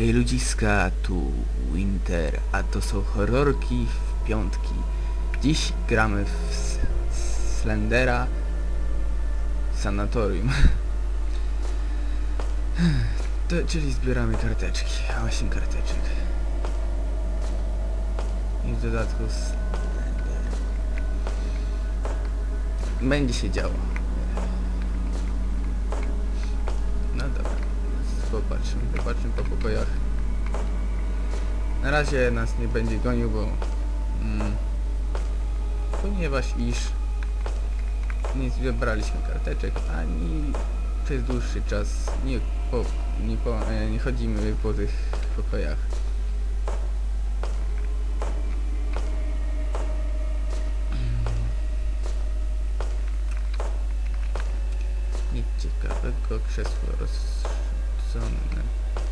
Hej ludziska, tu Winter, a to są horrorki w piątki. Dziś gramy w Slendera Sanatorium. Czyli zbieramy karteczki, a 8 karteczek. I w dodatku Slender. Będzie się działo. No dobra, popatrzmy po pokojach. Na razie nas nie będzie gonił, bo ponieważ nie zebraliśmy karteczek, ani przez dłuższy czas nie chodzimy po tych pokojach. Nic ciekawego, krzesło rozsądne.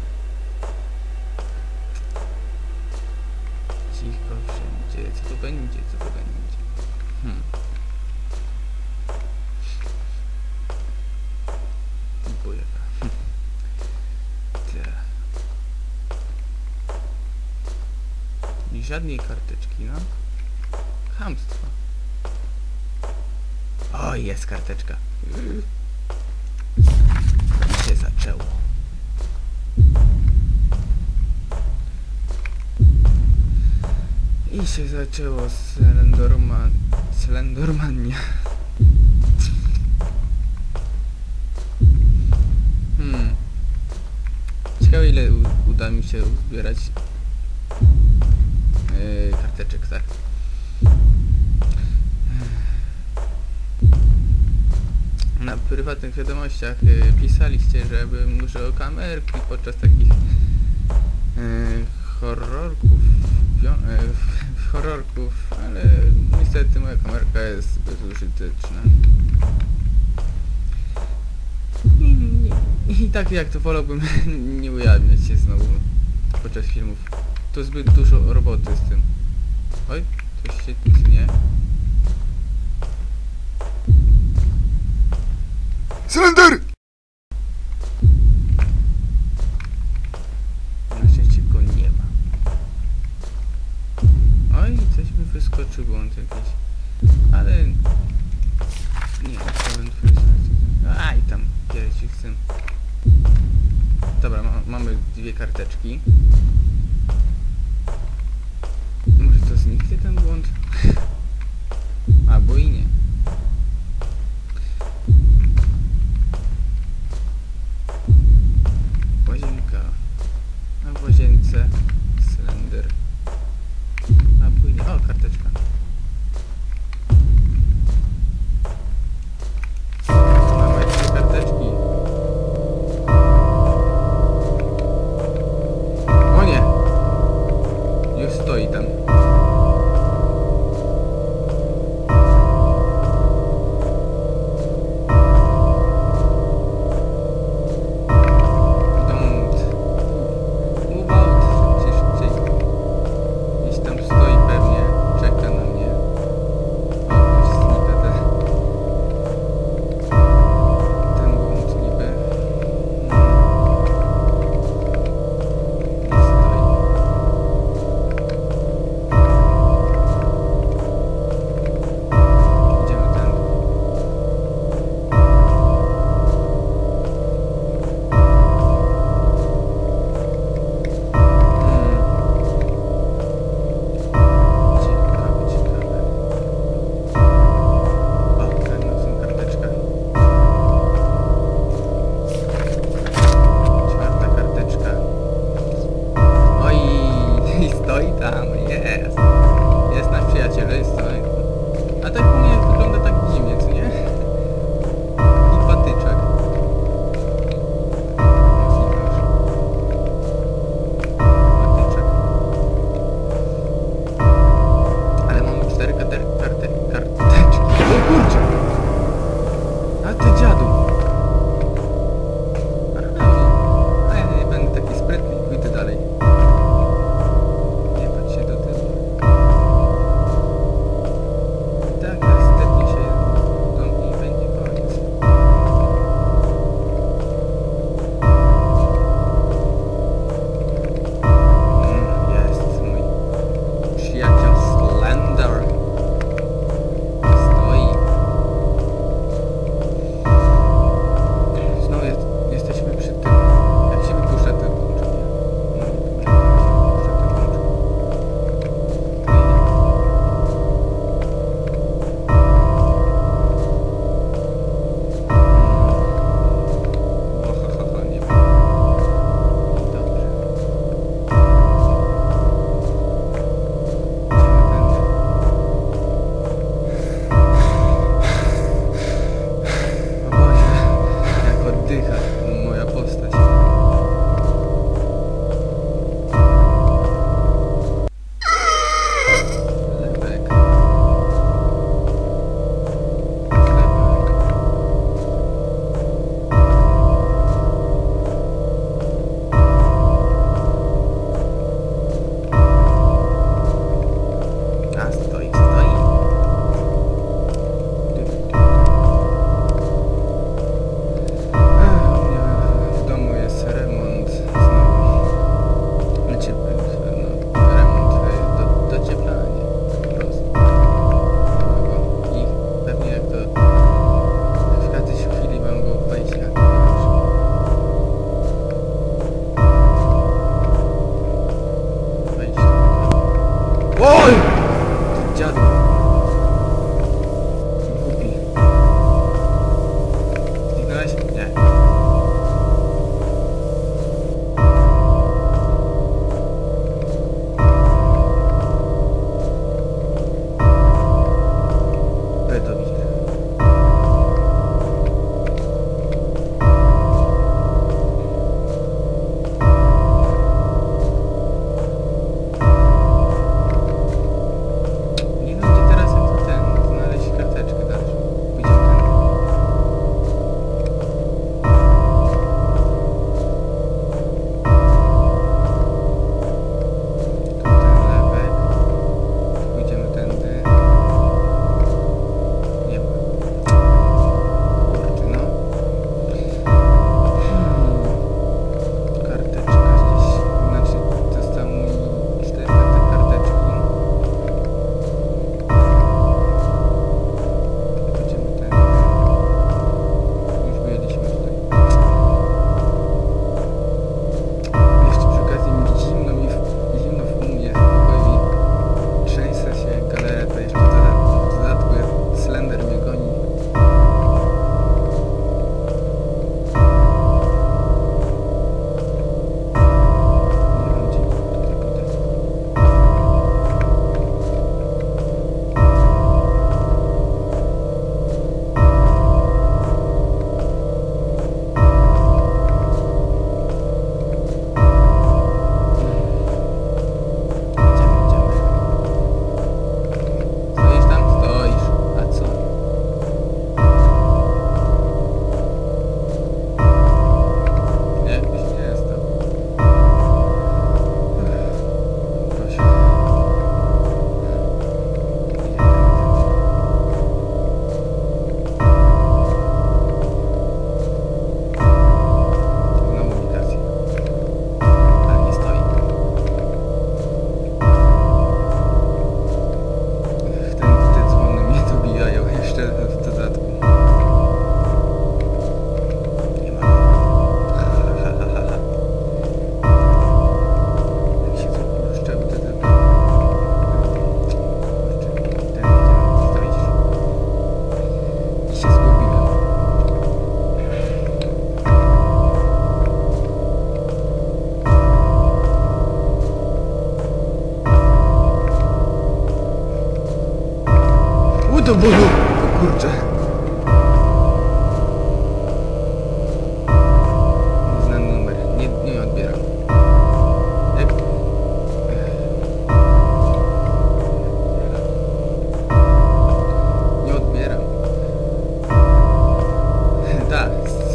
Cicho wszędzie, co to będzie? Bujaka. Żadnej karteczki, no. Chamstwo. O, jest karteczka. I się zaczęło. I się zaczęło Slendormania. Ciekawe, ile uda mi się uzbierać karteczek, tak? Na prywatnych wiadomościach pisaliście, żebym użył kamerki podczas takich horrorków, ale niestety moja kamerka jest bezużyteczna. I tak jak to wolałbym nie ujawniać się znowu podczas filmów. To zbyt dużo roboty z tym. Oj, coś się tnie. Slender! Na szczęście go nie ma. Oj, coś mi wyskoczył błąd jakiś. Ale... nie, chciałem frustracji. Aj, tam, piersi chcę. Dobra, mamy dwie karteczki. Może to zniknie ten błąd? Albo i nie. Łazienka. A w łazience Slender. Albo i nie. O, karteczka. Mamy trzy karteczki. O nie!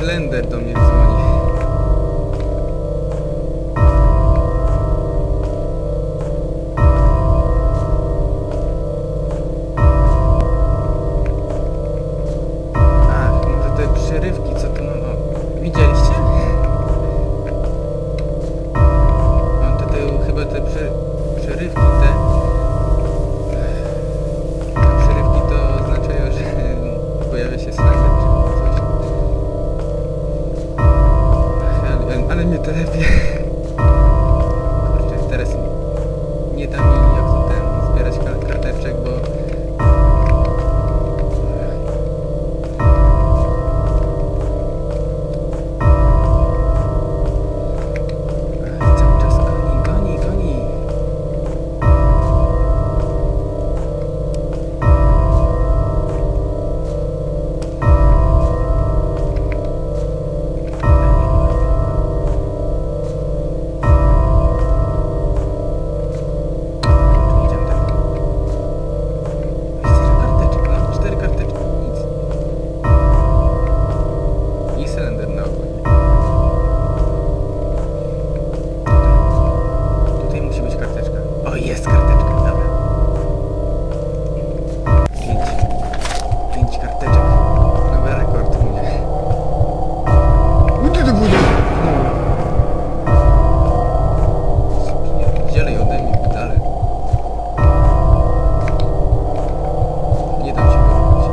Slender do mnie dzwoni. Ach, może te przerywki, co tu no... Widzieliście? Mam tutaj chyba te przerywki te... Przerywki to oznaczają, że pojawia się Slender czy coś. Ach, ale mnie telepie. Kurczę, teraz nie da mi jak to zbierać karteczek, bo... Cały czas goni. Jest karteczka, dobra. 5 karteczek. Nowy rekord u mnie. Gdzie to bude? Wzięli ode mnie dalej. Nie dam się wyrobić.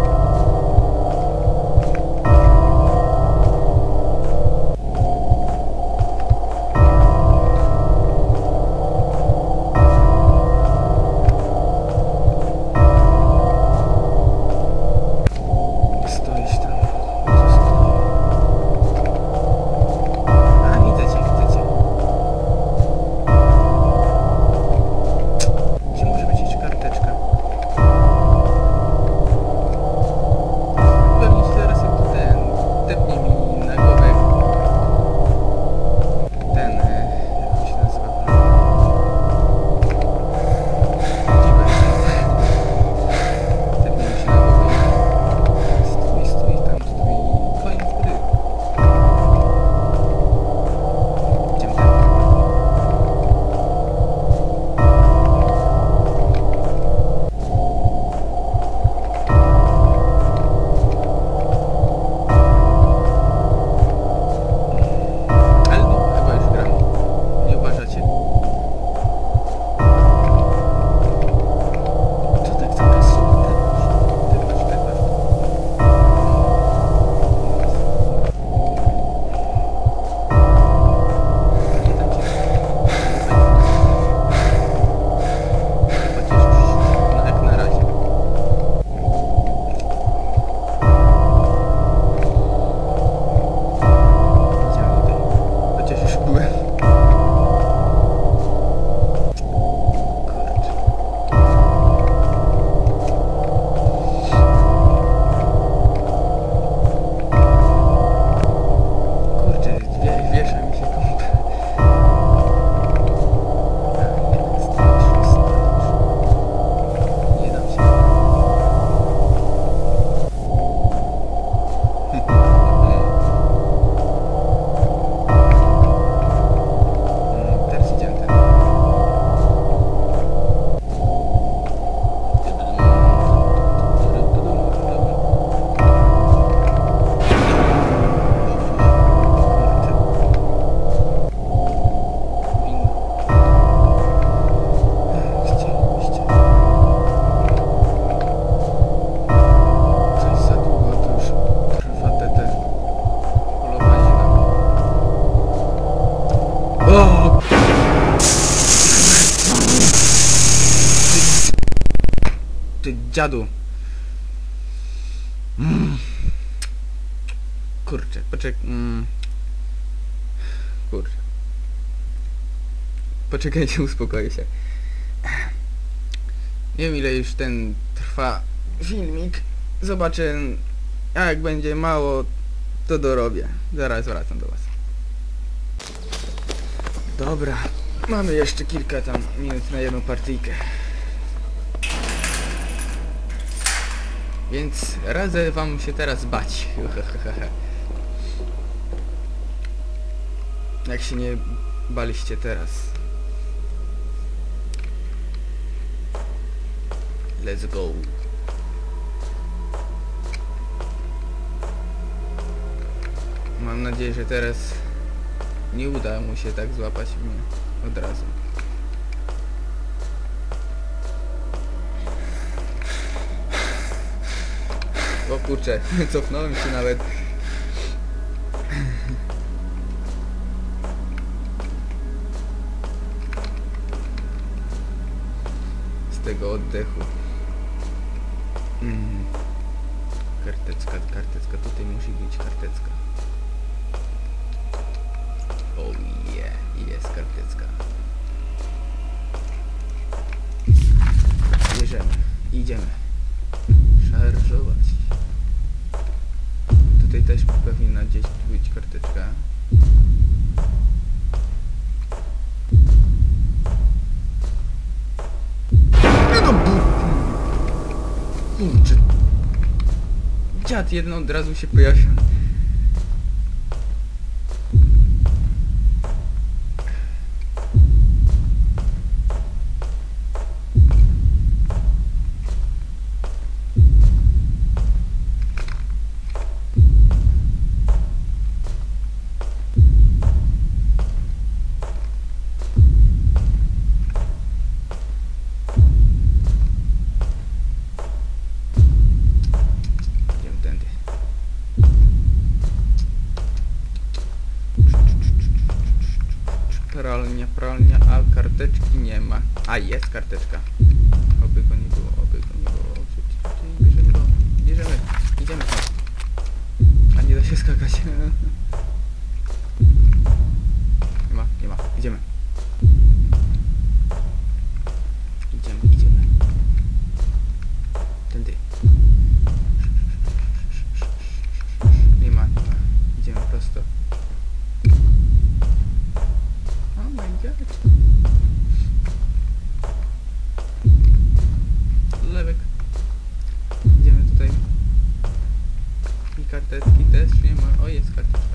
Ty dziadu. Kurczę, kurczę. Poczekajcie, uspokoję się. Nie wiem ile już ten trwa filmik. Zobaczę, a jak będzie mało, to dorobię. Zaraz wracam do was. Dobra, mamy jeszcze kilka tam minut na jedną partyjkę. Więc radzę wam się teraz bać. Jak się nie baliście teraz. Let's go. Mam nadzieję, że teraz nie uda mu się tak złapać mnie od razu. O kurczę, cofnąłem się nawet. Z tego oddechu. Karteczka, tutaj musi być karteczka. Oh yeah, jest karteczka. Bierzemy, idziemy. Szarżować. Tutaj też powinna gdzieś być karteczka. Kurczę. Dziad jeden od razu się pojawił. Pralnia, a karteczki nie ma. A, jest karteczka. Oby go nie było, Bierzemy go, idziemy. A nie da się skakać. Nie ma, idziemy. Idziemy. Tędy. Nie ma. Idziemy prosto. Oh my god. Lewek. Idziemy tutaj. I karteczki też nie ma. O, jest karteczka.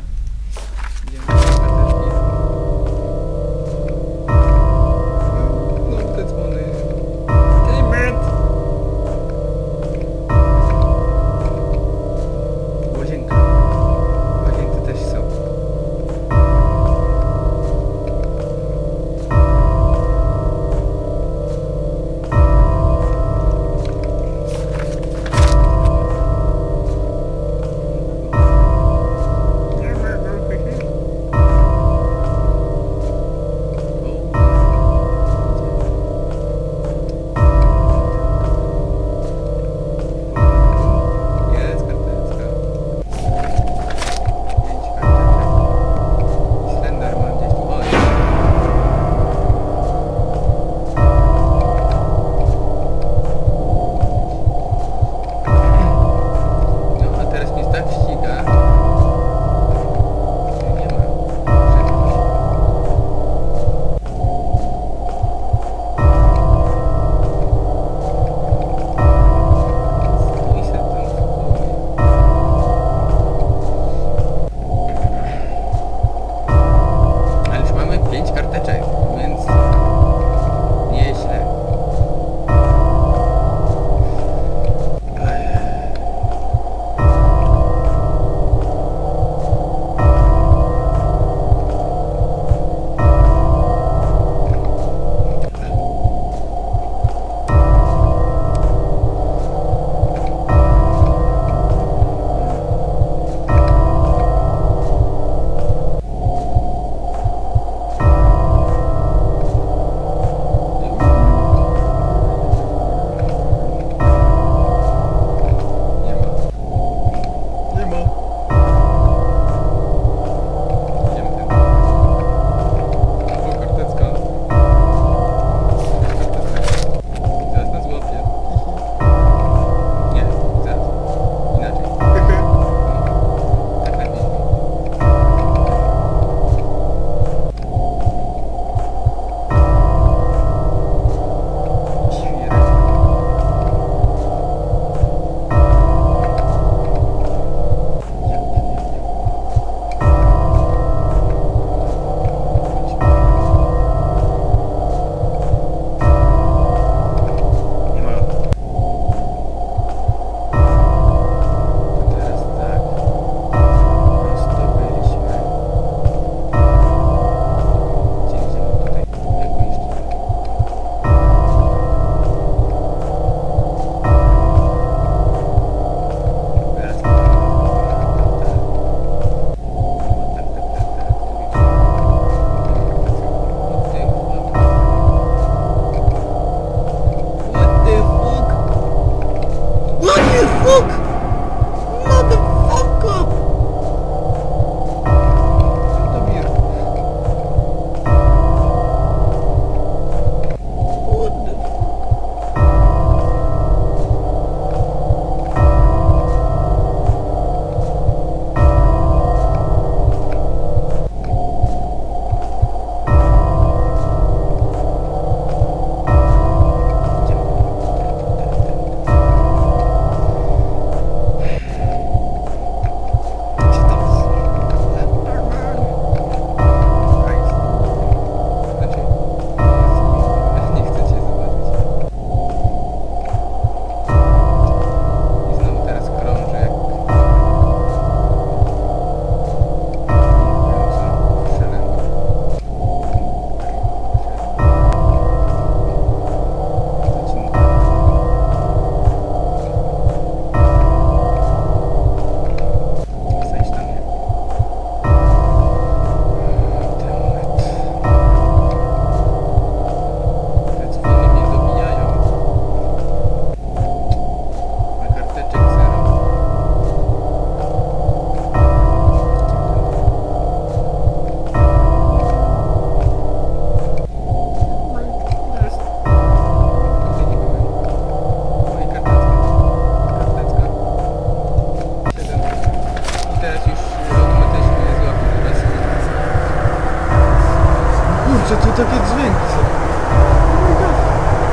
Kurczę, tu takie dźwięki są. Oh my God.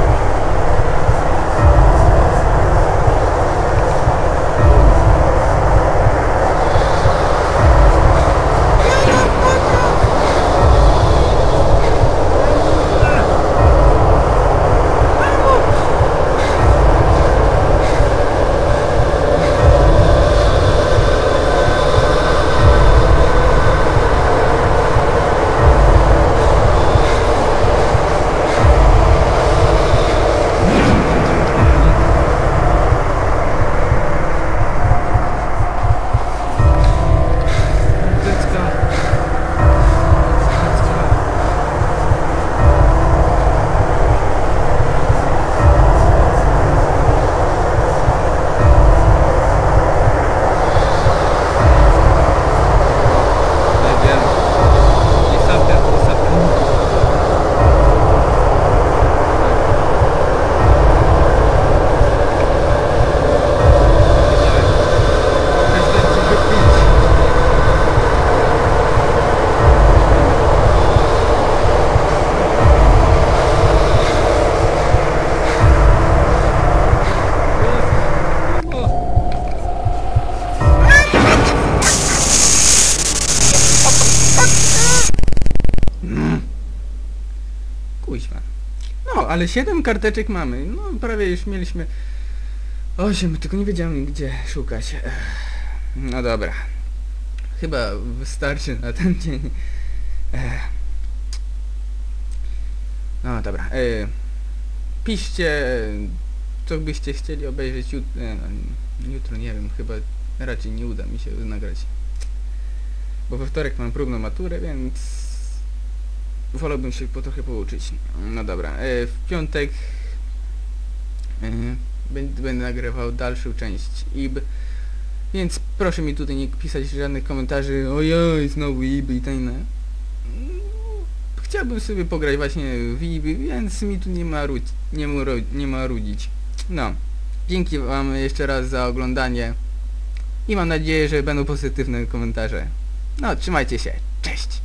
Kuźwa. No, ale 7 karteczek mamy. No, prawie już mieliśmy 8, tylko nie wiedziałem gdzie szukać. No dobra. Chyba wystarczy na ten dzień. No dobra. Piszcie, co byście chcieli obejrzeć jutro, nie wiem, chyba raczej nie uda mi się nagrać. Bo we wtorek mam próbną maturę, więc wolałbym się trochę pouczyć. No dobra, w piątek będę nagrywał dalszą część IB, więc proszę mi tutaj nie pisać żadnych komentarzy, ojoj, znowu IB i tak inne. Chciałbym sobie pograć właśnie w IB, więc mi tu nie marudzić. No, dzięki wam jeszcze raz za oglądanie i mam nadzieję, że będą pozytywne komentarze. No, trzymajcie się, cześć!